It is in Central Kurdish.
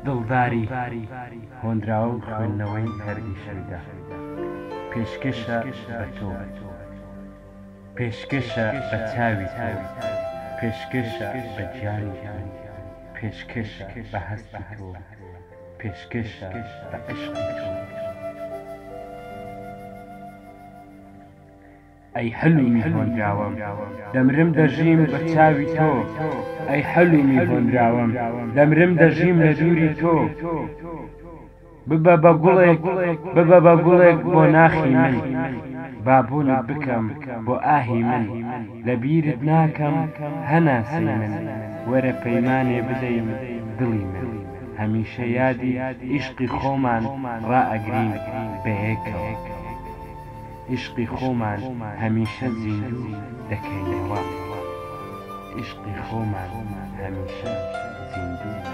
دڵداری هۆنراوە و خوێندنەوەی هەردی شەویدا پێشکەشە بە تۆ پێشکەشە بە چاوی تۆ پێشکەشە بە گیانی تۆ پێشکەشە بە هەستی تۆ پێشکەشە بە عشقی تۆ ئەی حلومی هۆنراوەم دەمرم دەژیم بە چاوی تۆ ئەی حلومی هۆنراوەم دەمرم دەژیم لە دووری تۆ ببە بە گوڵێک بۆ ناخی من بابوونت بکەم بۆ ئاهی من لە بیرت ناکەم هەناسی من وەرە پەیمانێ بدەین دڵی من هەمیشە یادی عیشقی خۆمان ڕائەگرین بەیەکەوە عشقی خۆمان هەمیشە زیندوو دەکەینەوە عشقی خۆمان هەمیشە زیندوو